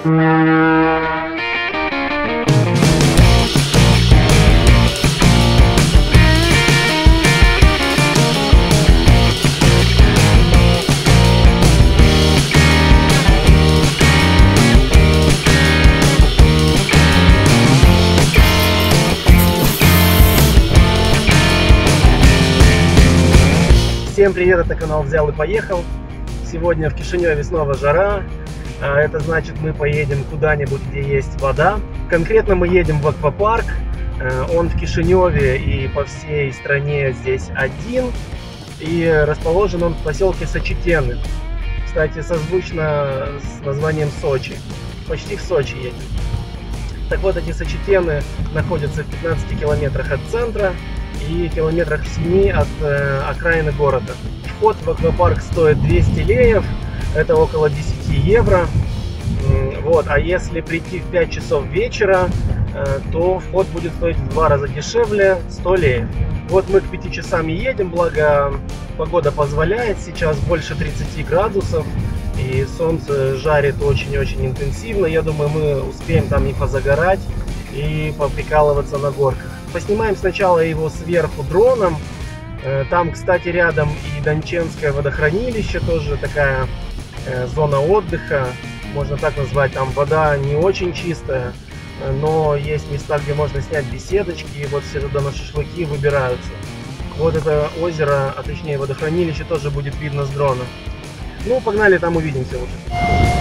Всем привет, это канал Взял и Поехал. Сегодня в Кишиневе снова жара. Это значит, мы поедем куда-нибудь, где есть вода. Конкретно мы едем в аквапарк. Он в Кишиневе и по всей стране здесь один. И расположен он в поселке Сочетены. Кстати, созвучно с названием Сочи. Почти в Сочи едем. Так вот, эти Сочетены находятся в 15 километрах от центра и километрах в 7 от окраины города. Вход в аквапарк стоит 200 леев, это около 10 евро. Вот. А если прийти в 5 часов вечера, то вход будет стоить в 2 раза дешевле, 100 леев. Вот мы к 5 часам и едем, благо погода позволяет, сейчас больше 30 градусов и солнце жарит очень-очень интенсивно. Я думаю, мы успеем там и позагорать, и поприкалываться на горках. Поснимаем сначала его сверху дроном. Там, кстати, рядом и Донченское водохранилище, тоже такая зона отдыха, можно так назвать. Там вода не очень чистая, но есть места, где можно снять беседочки, и вот все туда на шашлыки выбираются. Вот это озеро, а точнее водохранилище, тоже будет видно с дрона. Ну, погнали, там увидимся уже.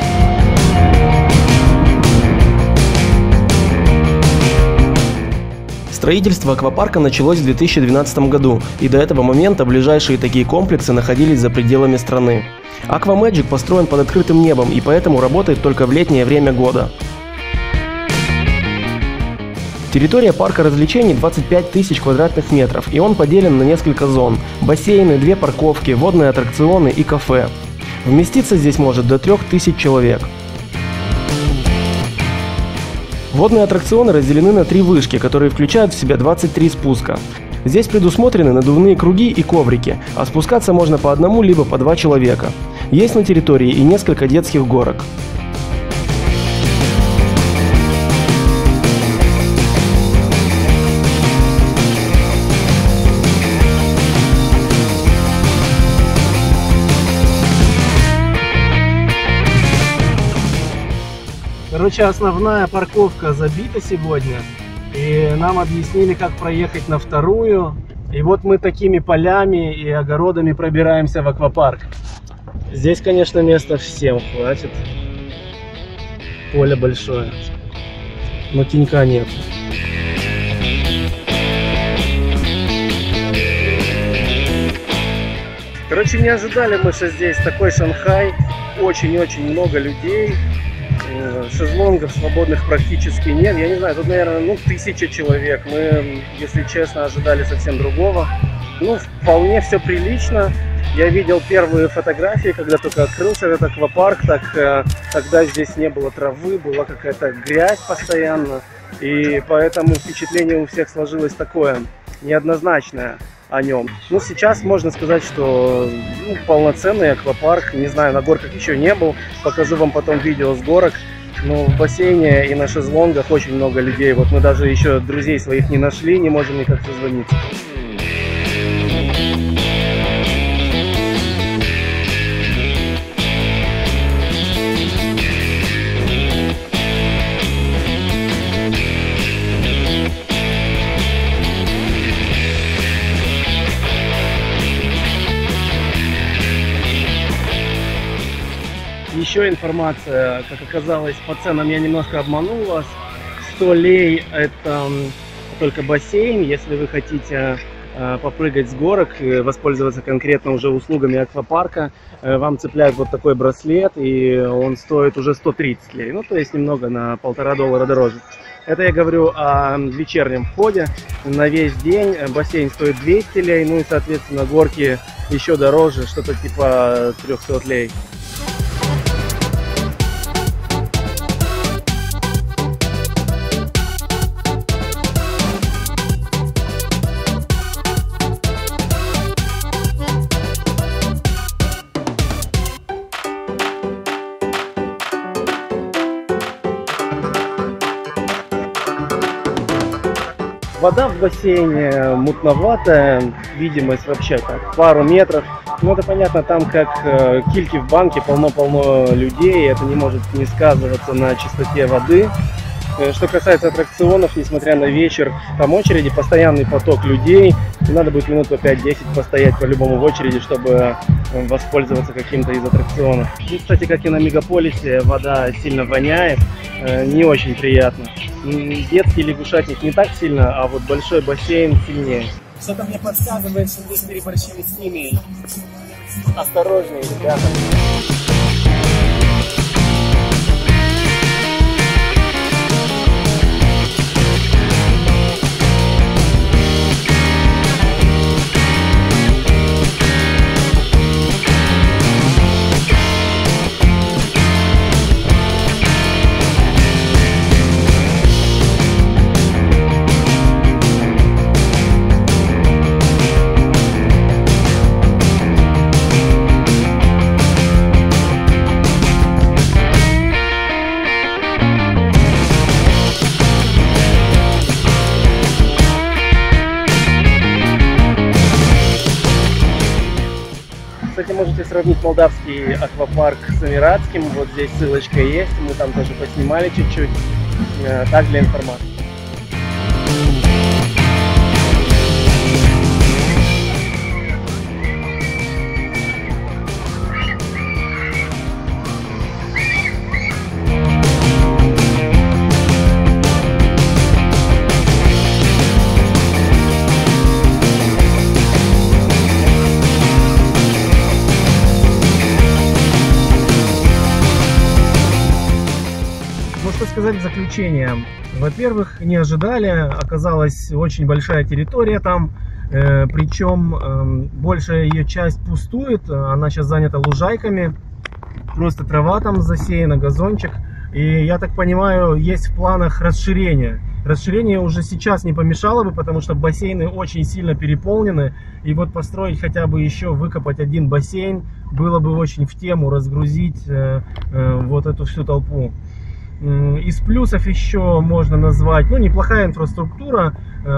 Строительство аквапарка началось в 2012 году, и до этого момента ближайшие такие комплексы находились за пределами страны. Аквамэджик построен под открытым небом и поэтому работает только в летнее время года. Территория парка развлечений 25 тысяч квадратных метров, и он поделен на несколько зон: бассейны, 2 парковки, водные аттракционы и кафе. Вместиться здесь может до 3000 человек. Водные аттракционы разделены на 3 вышки, которые включают в себя 23 спуска. Здесь предусмотрены надувные круги и коврики, а спускаться можно по одному либо по 2 человека. Есть на территории и несколько детских горок. Короче, основная парковка забита сегодня, и нам объяснили, как проехать на вторую. И вот мы такими полями и огородами пробираемся в аквапарк. Здесь, конечно, места всем хватит. Поле большое, но тенька нет. Короче, не ожидали мы, что здесь такой Шанхай. Очень-очень много людей. Шезлонгов свободных практически нет. Я не знаю, тут, наверное, 1000 человек. Мы, если честно, ожидали совсем другого. Вполне все прилично. Я видел первые фотографии, когда только открылся этот аквапарк. Тогда здесь не было травы, была какая-то грязь постоянно. И поэтому впечатление у всех сложилось такое, неоднозначное о нем. Сейчас можно сказать, что полноценный аквапарк. Не знаю, на горках еще не был. Покажу вам потом видео с горок. Но в бассейне и на шезлонгах очень много людей. Вот мы даже еще друзей своих не нашли, не можем никак созвониться. Еще информация, как оказалось, по ценам я немножко обманул вас. 100 лей это только бассейн. Если вы хотите попрыгать с горок, воспользоваться конкретно уже услугами аквапарка, вам цепляют вот такой браслет, и он стоит уже 130 лей. То есть немного на $1,5 дороже. Это я говорю о вечернем входе. На весь день бассейн стоит 200 лей, и соответственно горки еще дороже, что-то типа 300 лей. Вода в бассейне мутноватая, видимость вообще так, пару метров. Ну, это понятно, там как кильки в банке, полно-полно людей, это не может не сказываться на чистоте воды. Что касается аттракционов, несмотря на вечер, там очереди, постоянный поток людей. И надо будет минут по 5-10 постоять по-любому в очереди, чтобы воспользоваться каким-то из аттракционов. И, кстати, как и на мегаполисе, вода сильно воняет, не очень приятно. Детский лягушатник не так сильно, а вот большой бассейн сильнее. Что-то мне подсказывает, что здесь переборщили с химией. Осторожнее, ребята. Кстати, можете сравнить молдавский аквапарк с эмиратским. Вот здесь ссылочка есть. Мы там тоже поснимали чуть-чуть. Так, для информации. Что сказать в заключение? Во-первых, не ожидали, оказалась очень большая территория там, причем большая ее часть пустует, она сейчас занята лужайками, просто трава там засеяна, газончик, и я так понимаю, есть в планах расширение. Расширение уже сейчас не помешало бы, потому что бассейны очень сильно переполнены, и вот построить хотя бы еще, выкопать один бассейн, было бы очень в тему разгрузить вот эту всю толпу. Из плюсов еще можно назвать, ну, неплохая инфраструктура,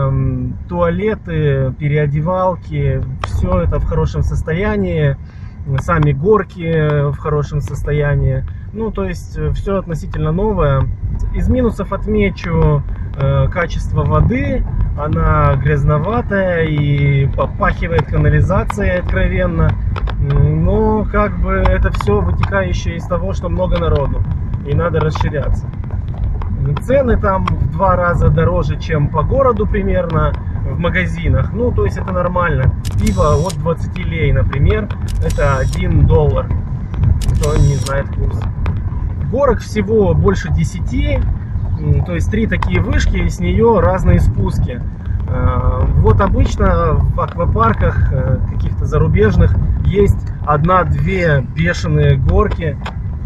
туалеты, переодевалки, все это в хорошем состоянии, сами горки в хорошем состоянии, ну, то есть все относительно новое. Из минусов отмечу качество воды, она грязноватая и попахивает канализацией откровенно, но как бы это все вытекающее из того, что много народу. И надо расширяться. Цены там в 2 раза дороже, чем по городу примерно в магазинах. Ну, то есть это нормально. Пиво от 20 лей, например, это $1. Кто не знает курс. Горок всего больше 10. То есть 3 такие вышки, и с нее разные спуски. Вот обычно в аквапарках каких-то зарубежных есть 1-2 бешеные горки,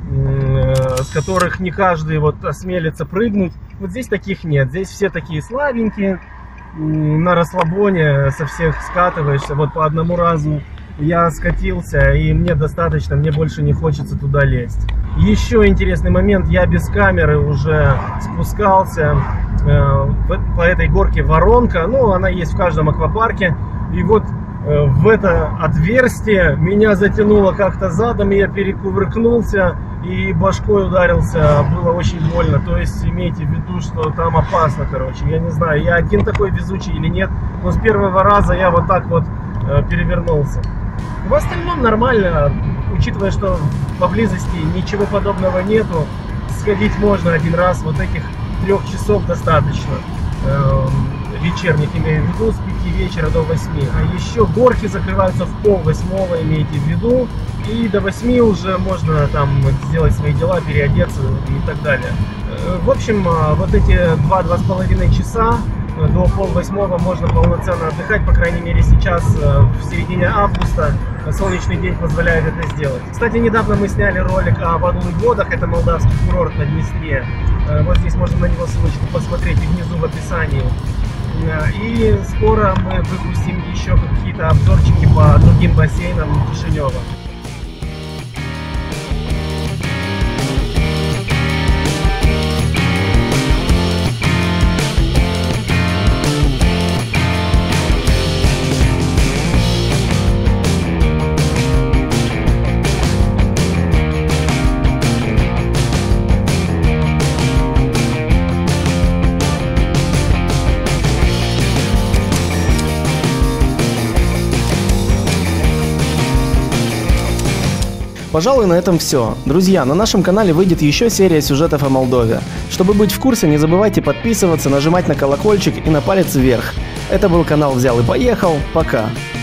с которых не каждый вот осмелится прыгнуть. Вот здесь таких нет. Здесь все такие слабенькие, на расслабоне со всех скатываешься. Вот по одному разу я скатился, и мне достаточно, мне больше не хочется туда лезть. Еще интересный момент, я без камеры уже спускался по этой горке воронка, ну, она есть в каждом аквапарке, и вот в это отверстие меня затянуло как-то задом, и я перекувыркнулся и башкой ударился, было очень больно. То есть имейте в виду, что там опасно, короче. Я не знаю, я один такой везучий или нет, но с первого раза я вот так вот перевернулся. В остальном нормально, учитывая, что поблизости ничего подобного нету, сходить можно один раз, вот этих 3 часов достаточно. Вечерних, имею в виду, с 5 вечера до 8. А еще горки закрываются в 7:30, имейте в виду. И до 8 уже можно там сделать свои дела, переодеться и так далее. В общем, вот эти 2-2,5 часа до 7:30 можно полноценно отдыхать, по крайней мере сейчас, в середине августа. Солнечный день позволяет это сделать. Кстати, недавно мы сняли ролик о Вадулых водах, это молдавский курорт на Днестре. Вот здесь можно на него ссылочку посмотреть и внизу в описании. И скоро мы выпустим еще какие-то обзорчики по другим бассейнам Кишинева. Пожалуй, на этом все. Друзья, на нашем канале выйдет еще серия сюжетов о Молдове. Чтобы быть в курсе, не забывайте подписываться, нажимать на колокольчик и на палец вверх. Это был канал «Взял и поехал». Пока!